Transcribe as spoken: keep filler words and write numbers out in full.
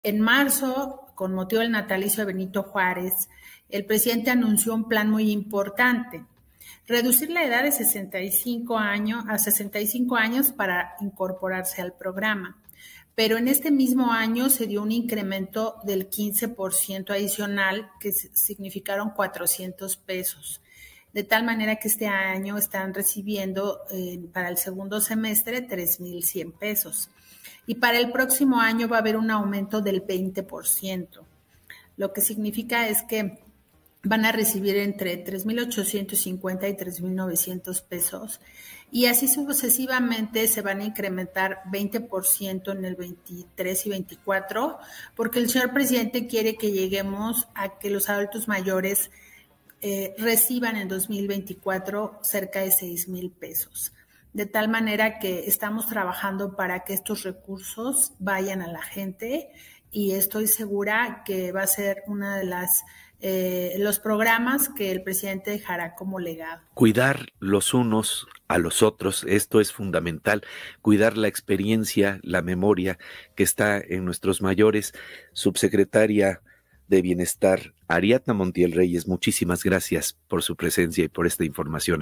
En marzo, con motivo del natalicio de Benito Juárez, el presidente anunció un plan muy importante: reducir la edad de sesenta y cinco años a sesenta y cinco años para incorporarse al programa. Pero en este mismo año se dio un incremento del quince por ciento adicional, que significaron cuatrocientos pesos. De tal manera que este año están recibiendo eh, para el segundo semestre tres mil cien pesos. Y para el próximo año va a haber un aumento del veinte por ciento. Lo que significa es que van a recibir entre tres mil ochocientos cincuenta y tres mil novecientos pesos, y así sucesivamente se van a incrementar veinte por ciento en el veintitrés y veinticuatro, porque el señor presidente quiere que lleguemos a que los adultos mayores eh, reciban en dos mil veinticuatro cerca de seis mil pesos. De tal manera que estamos trabajando para que estos recursos vayan a la gente, y estoy segura que va a ser una de las eh, los programas que el presidente dejará como legado. Cuidar los unos a los otros, esto es fundamental, cuidar la experiencia, la memoria que está en nuestros mayores. Subsecretaria de Bienestar, Ariadna Montiel Reyes, muchísimas gracias por su presencia y por esta información.